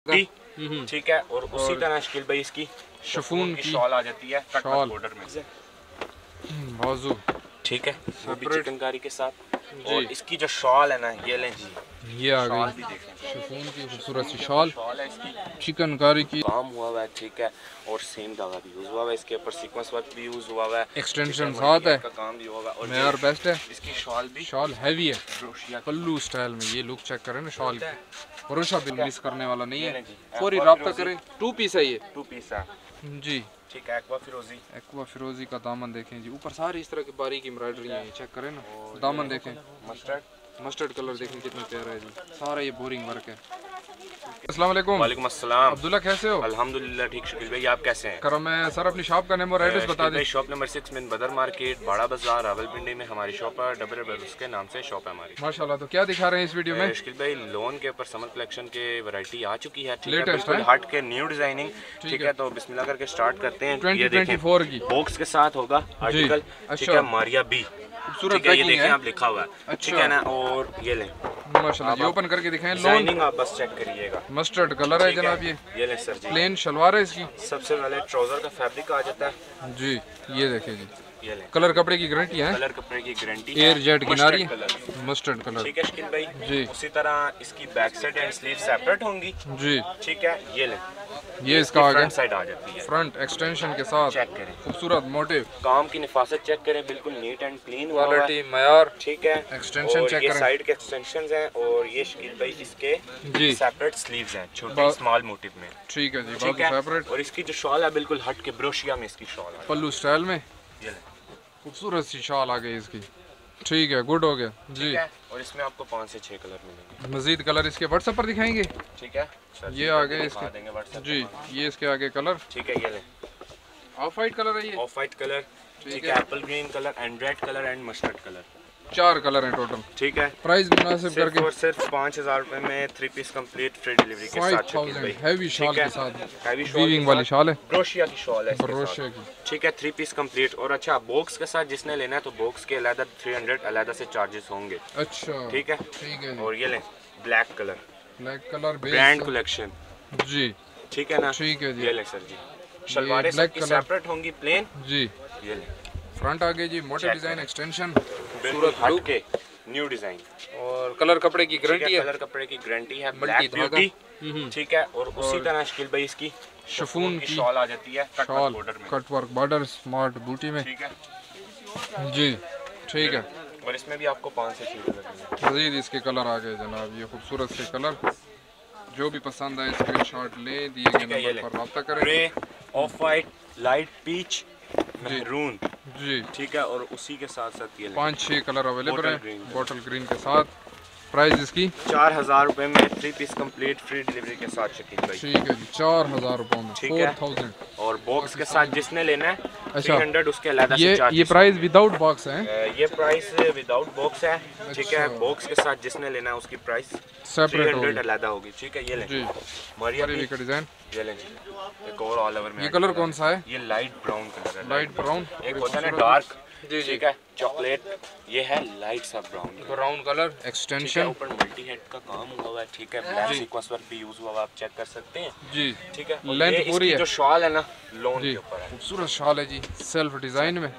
ठीक है। और उसी तरह शकील भाई इसकी शिफॉन की शॉल आ जाती है शॉल बॉर्डर में, बाजू, ठीक है, वो भी चिकनकारी के साथ। और इसकी जो शॉल है ना, ये लें जी, ये आ गई शिफॉन की खूबसूरत सी शॉल है इसकी, चिकनकारी की, काम हुआ हुआ है, ठीक है। और सेम धागा भी यूज हुआ हुआ है, इसके ऊपर सीक्वेंस वर्क भी यूज हुआ हुआ है, एक्सटेंशन साथ है, का काम भी होगा। और मेयर बेस्ट है। इसकी शॉल भी शॉल हैवी है, पल्लू स्टाइल में। ये लुक चेक करें ना शॉल की, भरोसा बिल मिस करने वाला नहीं है। फौरी रब्ता करें। 2 पीस है ये, 2 पीस है जी, ठीक है। एक्वा फिरोजी, एक्वा फिरोजी का दामन देखें जी, ऊपर सारी इस तरह की बारीक एम्ब्रॉयडरी है, चेक करें ना। दामन देखें, मस्टर्ड कलर देखें कितना प्यारा है जी, सारा ये बोरिंग वर्क है। अस्सलाम वालेकुम। वालेकुम अस्सलाम। अब्दुल्ला कैसे हो? अल्हम्दुलिल्लाह ठीक शकील भाई, आप कैसे हैं? करो मैं सर अपनी शॉप का नेम और एड्रेस बता दें। शॉप नंबर 6 में बदर मार्केट, बड़ा बाजार, रावलपिंडी में हमारी शॉप है। डबल ब्रदर्स के नाम से शॉप है हमारी। माशाल्लाह। तो क्या दिखा रहे हैं इस वीडियो में? शकील भाई लोन के ऊपर समर कलेक्शन के वैरायटी आ चुकी है, ठीक है, लेटेस्ट बिल्कुल हट के न्यू डिजाइनिंग, ठीक है। तो बिस्मिल्लाह करके स्टार्ट करते हैं। 2024 की बॉक्स के साथ होगा आर्टिकल, ठीक है, मारिया बी, खूबसूरत ये देखें आप लिखा हुआ है, ठीक है ना। और ये लें माशाल्लाह, ये ओपन करके दिखाएं। डिजाइनिंग आप बस चेक करिएगा, मस्टर्ड कलर है जनाब। ये लें सर जी, प्लेन शलवार है इसकी। सबसे पहले ट्राउजर का फैब्रिक आ जाता है जी, ये देखें जी, ये लें, कलर कपड़े की गारंटी है, कलर कपड़े की गारंटी, एयर जेट किनारी, मस्टर्ड कलर, ठीक है शकील भाई जी। उसी तरह इसकी back side and sleeve separate होंगी जी, ठीक है। ये लें, ये इसका आ गया फ्रंट साइड आ जाती है, फ्रंट एक्सटेंशन के साथ, चेक करें खूबसूरत मोटिव, काम की निफासत चेक करें, बिल्कुल नीट एंड क्लीन क्वालिटी, मयार, ठीक है। एक्सटेंशन चेक करें, साइड के एक्सटेंशंस हैं। और ये शकील भाई इसके जी सेपरेट स्लीव्स हैं, छोटे स्मॉल मोटिव में, ठीक है जी, ठीक बाजू है। सेपरेट। और इसकी जो शॉल है बिल्कुल हट के ब्रोशिया में इसकी शॉल है, पल्लू स्टाइल में, ये लें, खूबसूरत सी शॉल आ गई इसकी, ठीक है, गुड हो गया जी। ठीक है। और इसमें आपको 5 से 6 कलर मिलेंगे, मजीद कलर इसके व्हाट्सएप पर दिखाएंगे, ठीक है। ये आ गए इसके जी, ये इसके आगे कलर, ठीक है। ये लें, ऑफ वाइट कलर है ये, ऑफ वाइट कलर, ठीक है, apple green colour and red colour and mustard colour, 4 colour हैं टोटल, ठीक है। प्राइस मुनासिब करके और सिर्फ 5000 रुपए में 3 पीस कंप्लीट फ्री डिलीवरी के साथ, 5000 हैवी शॉल के साथ, हैवी वीविंग वाली शॉल है, ब्रोशिया की शॉल है ब्रोशिया की, ठीक है। 3 पीस कंप्लीट। और अच्छा, बॉक्स के साथ जिसने लेना है तो बॉक्स के अलग 300 अलग से चार्जेस होंगे, अच्छा ठीक है, ठीक है। और ये लें black colour, black colour brand collection, जी, ठीक है ना, ठीक है जी। ये लें सर जी, शलवारें सबकी सेपरेट होंगी प्लेन जी, ये लें, फ्रंट आ गई जी, मोटे डिजाइन एक्सटेंशन, बिल्कुल हट के न्यू डिजाइन। और कलर कपड़े की गारंटी है, कलर कपड़े की गारंटी है, ब्लैक ब्यूटी, ठीक है। और उसी तरह शकील भाई इसकी शिफॉन की शॉल आ जाती है, शॉल, बॉर्डर में, कट वर्क बॉर्डर, स्मार्ट बूटी में, ठीक है जी, ठीक है। और इसमें भी आपको 5 से 6 कलर मिलेंगे, मजीद इसके कलर आ गए जनाब, ये खूबसूरत से कलर, जो भी पसंद आए स्क्रीनशॉट ले, दिए गए नंबर पर रब्ता करें। Grey, off white, light peach, maroon, जी, ठीक है। और उसी के साथ साथ ये 5-6 कलर अवेलेबल Bottle है, green बॉटल ग्रीन के साथ। प्राइस इसकी 4000 रुपए में 3 पीस कंप्लीट फ्री डिलीवरी के साथ शकील भाई, ठीक है जी, 4000 रुपए में, ठीक है। 4000। और बॉक्स के साथ जिसने लेना है अच्छा, 300 उसके अलग से ये चार्जेस। प्राइस विदाउट बॉक्स है, ये प्राइस विदाउट बॉक्स है, ठीक है। बॉक्स के साथ जिसने लेना है उसकी प्राइस सेपरेट 300 अलग होगी, ठीक है। ये लें जी, मारिया बड़ी का डिजाइन, ये लें जी, एक और ऑल ओवर में। ये कलर कौन सा है? ये लाइट ब्राउन कलर है, लाइट ब्राउन, एक होता है ना डार्क, ठीक है, चॉकलेट, ये है लाइट सा ब्राउन, ब्राउन कलर ठीक है। एक्सटेंशन, ऊपर मल्टी हेड का काम हुआ हुआ है, ठीक है, ब्लैक सीक्वेंस वर्क भी यूज हुआ हुआ है, आप चेक कर सकते हैं, जी, ठीक है। और लेंथ ये पूरी इसकी है, जो शॉल है ना लोन जी, के ऊपर है, खूबसूरत शॉल है जी, सेल्फ डिजाइन में,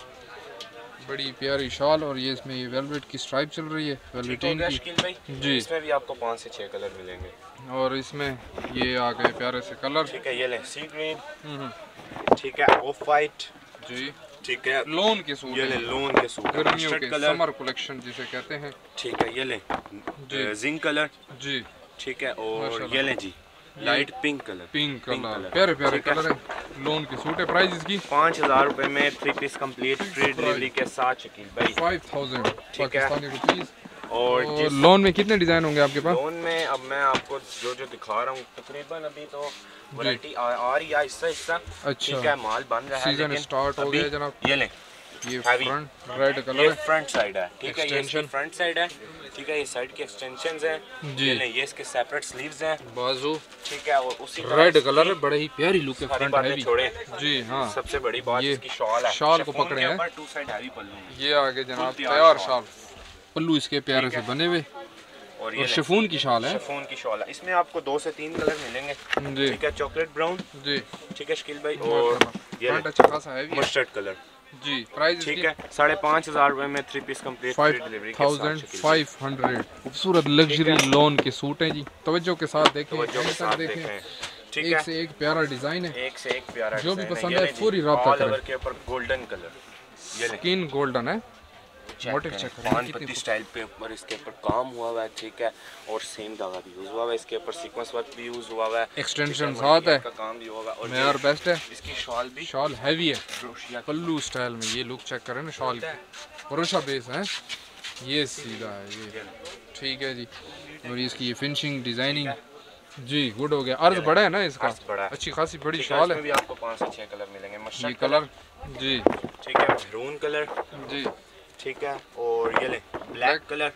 बड़ी प्यारी शॉल। और ये इसमें ये वेलवेट की स्ट्राइप चल रही है, वेलवेटीन की, शकील भाई जी। इसमें भी आपको 5 से 6 कलर मिलेंगे, और इसमें ये आ गए प्यारे से कलर, ठीक है। ये ले सी ग्रीन, ठीक है, ऑफ वाइट, जी, ठीक है, लोन के सूट, ये ले लोन के सूट, गर्मियों के कलर, समर कलेक्शन जिसे कहते हैं, ठीक है। ये ले जिंक कलर, जी, ठीक है। और ये ले जी light pink colour, pink colour, प्यारे प्यारे कलर है, लोन के सूट है। प्राइस इसकी 5000 रुपए में 3 पीस कंप्लीट फ्री डिलीवरी के साथ शकील भाई, 5000 पाकिस्तानी रुपीस। और जिस लोन में कितने डिजाइन होंगे आपके पास? लोन में अब मैं आपको जो दिखा रहा हूँ तकरीबन अभी तो वैरायटी आ रही है हिस्सा हिस्सा, अच्छा, ठीक है, माल बन रहा है, सीजन स्टार्ट हो गया जनाब। ये लें, ये Heavy। फ्रंट रेड कलर ये है, फ्रंट साइड है, ठीक है, ये इसकी Extension। फ्रंट साइड है, ठीक है। ये साइड के एक्सटेंशंस हैं, जी, ये लें, ये इसके सेपरेट स्लीव्स हैं, बाजू, ठीक है। और उसी रेड कलर है, बड़े ही प्यारी लुक है, सारी फ्रंट बातें हैवी, छोड़े, जी हाँ। सबसे बड़ी बात ये इसकी शॉल है, शॉल को शिफॉन पकड़े के हैं, ऊपर 2 साइड हैवी पल्लू है, ये आगे जनाब तैयार तैयार शॉल। शॉल, पल्लू इसके प्यारे से बने हुए, और ये शिफॉन की शाल है, शिफॉन की शॉल है। इसमें आपको 2 से 3 कलर मिलेंगे जी। ठीक है, चॉकलेट ब्राउन जी ठीक है शकील भाई, और ये अच्छा खासा है मस्टर्ड कलर जी। प्राइस ठीक है 5,500 रुपए में 3 पीस कंप्लीट फ्री डिलीवरी के साथ शकील भाई। 5500 खूबसूरत लग्जरी लॉन के सूट हैं जी। तवज्जो के साथ देखें, तवज्जो के साथ देखें, ठीक एक है, से एक प्यारा डिजाइन है, एक से एक प्यारा जो भी डिजाइन पसंद ये है लें जी, पूरी राब्ता ऑल करें। ओवर के ऊपर गोल्डन कलर, ये लें स्किन गोल्डन है, चेक मोटिव करें, चेक करें पान कितनी पत्ती स्टाइल पे ऊपर इसके ऊपर काम हुआ हुआ है ठीक है, और सेम धागा भी यूज हुआ हुआ है, इसके ऊपर सीक्वेंस वर्क भी यूज हुआ हुआ है, एक्सटेंशन ठीक है, साथ है, का काम भी होगा, और मेयर बेस्ट है। इसकी शॉल भी शॉल हैवी है, क्रोशिया की पल्लू स्टाइल में, ये लुक चेक करें ना शॉल की, भरोसा बेस है, ये सीधा है ये, ठीक है जी। और इसकी ये फिनिशिंग डिजाइनिंग जी गुड हो गया। अर्ज बड़ा है ना इसका, अर्ज बड़ा है, अच्छी खासी बड़ी ठीक शॉल इसमें है। भी आपको 5 से 6 कलर मिलेंगे, ये मस्टर्ड कलर जी ठीक है, मैरून कलर जी ठीक है, और ये लें ब्लैक कलर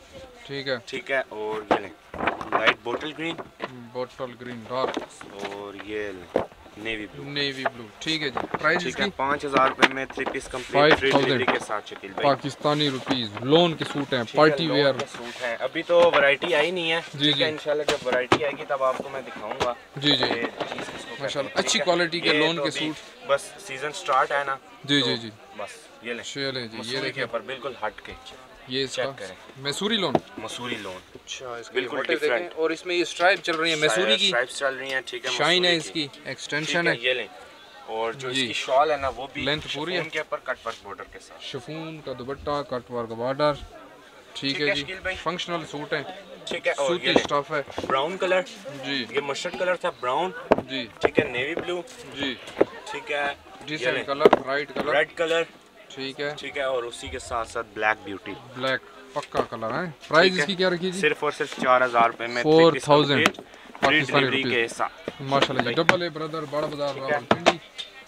ठीक है, और ये लें light bottle green, bottle green dark और ये लें नेवी ब्लू ठीक है जी। प्राइस ठीक इसकी है 5,000 रुपए में 3 पीस कंप्लीट फ्री 5,000 डिलीवरी के साथ शकील भाई। पाकिस्तानी रुपीस लोन के सूट हैं, ठीक है, पार्टी लॉन वेयर के सूट हैं, अभी तो वैरायटी आई नहीं है जी, ठीक है, इंशाल्लाह जब वैरायटी आएगी तब आपको मैं दिखाऊंगा जी जी ये चीज़ किसको कहते हैं, माशाल्लाह अच्छी ठीक है। क्वालिटी के ये लोन तो के अभी सूट बस सीजन स्टार्ट है ना, जी तो जी जी बस ये लें चलें जी। ये मसूरी के देखिए ऊपर बिल्कुल हट के ये इसका चेक करें, मैसूरी लोन, मसूरी लोन अच्छा इसका बिल्कुल मोटिव देखें, different। और इसमें ये स्ट्राइप चल रही है मैसूरी की, स्ट्राइप्स चल रही हैं ठीक है, शाइन है मसूरी की, इसकी, ठीक एक्सटेंशन है, ये लें, और जो जी। इसकी शॉल है ना वो भी लेंथ पूरी है। शिफॉन के ऊपर कट वर्क बॉर्डर के साथ शिफॉन का दुपट्टा, कट वर्क बॉर्डर, ठीक है जी। शकील भाई। फंक्शनल सूट है, ठीक है, और ये सूती लें स्टफ है ब्राउन कलर, जी ये मस्टर्ड कलर था ब्राउन जी ठीक है, नेवी ब्लू जी ठीक है, decent colour, bright colour, red colour ठीक है, ठीक है, और उसी के साथ साथ ब्लैक ब्यूटी ब्लैक पक्का कलर है। प्राइस ठीक है। इसकी क्या रखी जी? सिर्फ और सिर्फ 4,000 रुपए में 4,000 फ्री पाकिस्तानी डिलीवरी के रुपीस साथ माशाल्लाह जी। डबल ए ब्रदर बड़ा बाजार रावलपिंडी,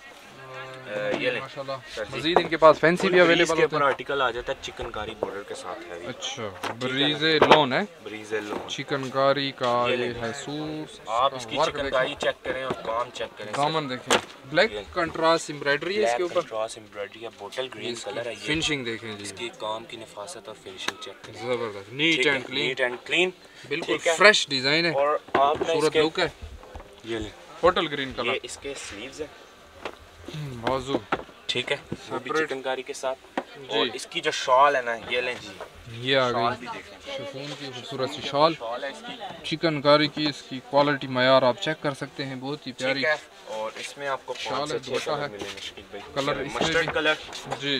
ये लें माशाल्लाह। सर जी। मजीद इनके पास फैंसी भी अवेलेबल के होते ऊपर हैं। आर्टिकल आ जाता है चिकनकारी बॉर्डर के साथ है, अच्छा ब्रीजे लोन है, ब्रीजे लोन, चिकनकारी का ये ये लें। है सूट, आप इसकी वर्क चिकनकारी चेक करें और काम चेक करें, दामन देखें, ब्लैक कंट्रास्ट एम्ब्रॉयडरी है इसके ऊपर, क्रॉस एम्ब्रॉयडरी है, बोटल ग्रीन कलर है, ये फिनिशिंग देखें जी इसकी काम की नफासत और फिनिशिंग चेक करें, जबरदस्त, neat and clean, neat and clean बिल्कुल ठीक है। फ्रेश डिजाइन है, और आप ना खूबसूरत इसके लुक है, ये लें होटल ग्रीन ये कलर, इसके स्लीव्स है बाजू ठीक है, वो भी Separate। चिकनकारी के साथ, जी। और इसकी जो शॉल है ना ये लें जी, ये आ शॉल गई भी देखें, शिफॉन की खूबसूरत सी शॉल, शॉल है इसकी चिकनकारी की, इसकी क्वालिटी मयार आप चेक कर सकते हैं, बहुत ही प्यारी ठीक है, और इसमें आपको शॉल 5 है, से 6 दुपट्टा कलर है। मिलेंगे शकील भाई, कलर इसमें मस्टर्ड भी- कलर जी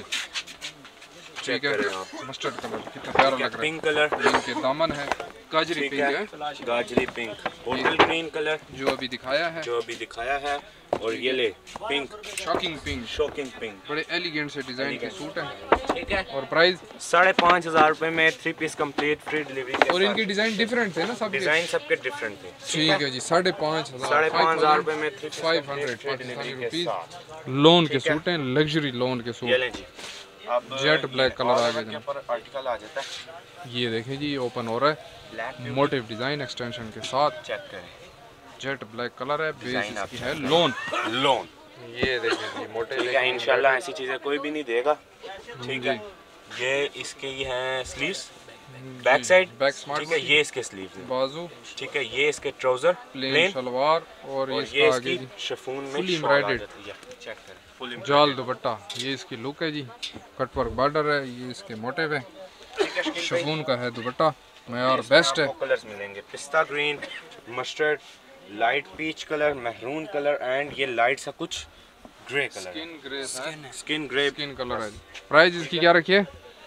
चेक ठीक है, करें आप, मस्टर्ड कलर कितना प्यारा लग रहा पिंक कलर है, इनके दामन है गाजरी ठीक पिंक है, है गाजरी पिंक, होटल ग्रीन कलर जो अभी दिखाया है, जो अभी दिखाया है, और ये ले pink, shocking pink, shocking pink बड़े एलिगेंट से डिजाइन के सूट हैं, ठीक है, और प्राइस 5,500 रुपए में 3 पीस कंप्लीट फ्री डिलीवरी के और साथ। इनकी डिजाइन डिफरेंट थे ना सब, डिजाइन सबके डिफरेंट थे, ठीक है जी। 5,500 5,500 रुपए में 3 500 फ्री पाकिस्तानी डिलीवरी के रुपीस साथ। लोन के ठीक है। सूट हैं, लग्जरी लोन के ये सूट, लें जी, अब जेट ब्लैक कलर आ गया के जनाब। ऊपर आर्टिकल आ जाता है ये देखें जी ओपन हो रहा है, ब्लैक मोटिव डिजाइन एक्सटेंशन के साथ, चेक करें, जेट ब्लैक कलर है, बेस डिजाइन इसकी है लोन, लोन ये देखें जी मोटे ठीक है, इंशाल्लाह ऐसी चीजें कोई भी नहीं देगा ठीक है। ये इसके ये हैं sleeves back side back smart ठीक है, ये इसके स्लीव्स हैं बाजू, ठीक है, ये इसके ट्राउजर प्लेन प्लेन, शलवार, और और इसका ये आगे इसकी जी शिफॉन में fully शॉल आ embroidered। जाती है, चेक करें फुल जाल दुपट्टा, ये इसकी लुक है जी, कटवर्क बॉर्डर है, ये इसके मोटिव है, ठीक है शकील भाई। शिफॉन का है दुपट्टा, मयार बेस्ट है, कलर्स मिलेंगे पिस्ता green, mustard, light peach colour, maroon colour and ये लाइट सा कुछ ग्रे कलर, स्किन ग्रे है, स्किन ग्रे। स्किन कलर है। प्राइस इसकी क्या रखी है?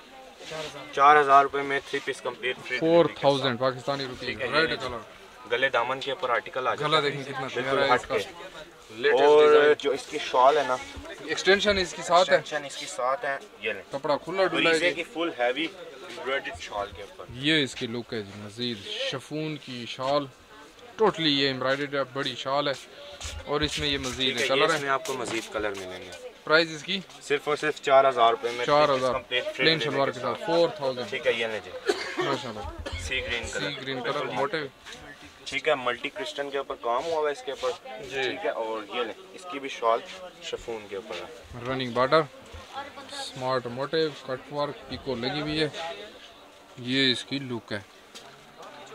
4,000 रुपए में 3 piece complete free 4,000 Pakistani rupees, ठीक है, ये रेड ले जी। कलर, गले दामन के ऊपर आर्टिकल आ गला जाता देखें कितना बिल्कुल प्यारा है हट इसका, के। लेटेस्ट और डिजाइन, जो इसकी शॉल है ना एक्सटेंशन इसकी साथ है, एक्सटेंशन इसकी साथ है, ये लें कपड़ा खुला डुला ब्रीजे है की फुल हैवी एम्ब्रॉयडर्ड शॉल के ऊपर, ये इसकी लुक है जी। मजीद शिफॉन की शॉल, टोटली ये एम्ब्रॉयडर्ड है, बड़ी शॉल है, और इसमें ये मजीद ठीक है, ये कलर इसमें है। आपको मजीद कलर मिलेंगे। प्राइस इसकी सिर्फ और सिर्फ 4,000 रुपए में 4,000 complete free plain delivery shalwar के साथ 4,000 ठीक है, ये ले जी माशाल्लाह, sea green sea colour, green colour मोटे, ठीक है, मल्टी क्रिस्टन के ऊपर काम हुआ है इसके ऊपर ठीक है, और ये ले इसकी भी शॉल शिफॉन के ऊपर है, running border, smart motif, cutwork, picot लगी हुई है, ये इसकी लुक है।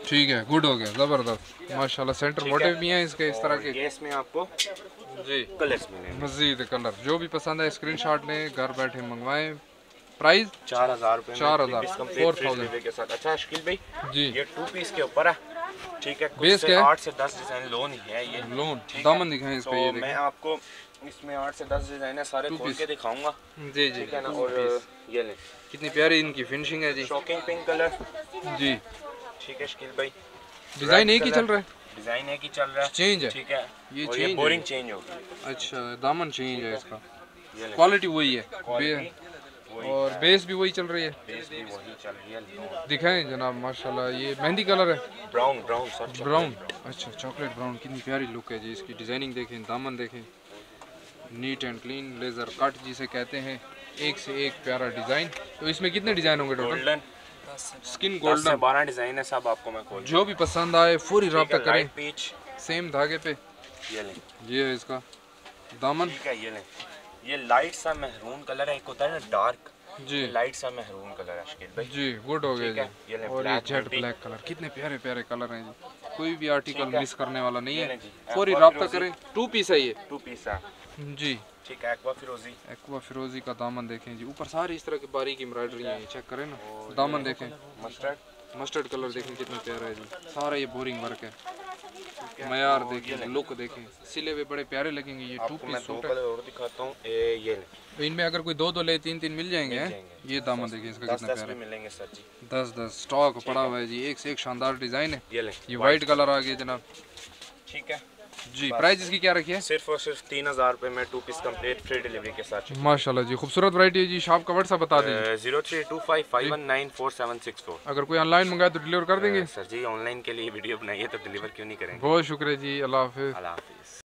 ठीक है, गुड हो गया, जबरदस्त माशाल्लाह। सेंटर मोटिव भी हैं इसके इस तरह के ये इसमें आपको जी, कलर्स मिलेंगे, मजीद कलर जो भी पसंद है स्क्रीनशॉट लें, घर बैठे मंगवाएं। प्राइस 4000 रुपए में 4000 4000 के साथ। अच्छा शकील भाई जी, ये 2 पीस के ऊपर है, ठीक है, बेस कुछ क्या है? 8 से 10 डिजाइन लोन ही है ये, लोन ठीक है? दामन दिखाएं इस पे, ये तो मैं देखें आपको इसमें 8 से 10 डिजाइन है, सारे Two खोल piece। के दिखाऊंगा, जी जी। ठीक है ना। two और piece। ये लें, कितनी प्यारी इनकी फिनिशिंग है जी। शॉकिंग पिंक कलर, जी, ठीक है शकील भाई, डिजाइन एक ही कलर। चल रहा है, डिजाइन एक ही चल रहा है, चेंज है। ठीक है। ये और change ये है। बोरिंग चेंज होगी, अच्छा, दामन चेंज है इसका, ये लें, क्वालिटी वही है क्वालिटी वही और है, बेस भी वही चल रही है। बेस भी वही चल रही है। दिखाएं जनाब माशाल्लाह। ये मेहंदी कलर है, ब्राउन ब्राउन सर, ब्राउन। अच्छा, चॉकलेट ब्राउन, कितनी प्यारी लुक है जी इसकी। डिजाइनिंग देखें, दामन देखें, neat and clean laser cut जिसे कहते हैं, एक से एक प्यारा डिज़ाइन। तो इसमें कितने डिज़ाइन होंगे टोटल? गोल्डन स्किन 10 से गोल्डन, 12 डिजाइन है, सब आपको मैं खोल जो भी पसंद आए फौरी रब्ता करें, लाइट पीच, सेम धागे पे। ये लें, ये है इसका दामन ठीक है, ये लें। ये लाइट सा महरून कलर है, एक होता है ना डार्क, जी लाइट सा महरून कलर है शकील भाई, जी, गुड हो गया ठीक है, जी। ये लें, और ये black jet multi। Black colour, कितने प्यारे प्यारे कलर हैं जी। कोई भी आर्टिकल ठीक है। मिस करने वाला नहीं ये है, लें जी, फौरी एक्वा रब्ता फिरोजी। करें। 2 पीस है ये 2 पीस है, जी। ठीक है, एक्वा फिरोजी, एक्वा फिरोजी का दामन देखें जी, ऊपर सारी इस तरह की बारीक एम्ब्रॉयडरी है, चेक करें ना। और दामन ये देखें, मस्टर्ड, मस्टर्ड कलर देखें कितना प्यारा है जी। सारा ये बोरिंग वर्क है, मयार देखें, लुक देखें, सिले हुए बड़े प्यारे लगेंगे। ये 2 आपको मैं पीस 2 सूट है। कलर और दिखाता हूँ, ये लें, तो इनमें अगर कोई 2 ले 3 मिल जाएंगे, हैं? जाएंगे। ये दामन देखिए इसका 10 कितना 10 प्यारा भी है। मिलेंगे सर जी, 10 स्टॉक पड़ा हुआ है जी, एक से एक शानदार डिजाइन है। ये लें, ये वाइट कलर आ गया जनाब ठीक है। जी। प्राइस इसकी क्या रखी है? सिर्फ और सिर्फ 3000 रुपए में 2 पीस कंप्लीट फ्री डिलीवरी के साथ। माशाल्लाह जी, खूबसूरत वैरायटी है जी। शॉप का व्हाट्सएप बता दीजिए। 032551944764। अगर कोई ऑनलाइन मंगाए तो डिलीवर कर देंगे? सर जी ऑनलाइन के लिए वीडियो बनाइए तो डिलीवर क्यों नहीं करेंगे। बहुत शुक्रिया जी, अल्लाह हाफिज़। अल्लाह हाफिज़।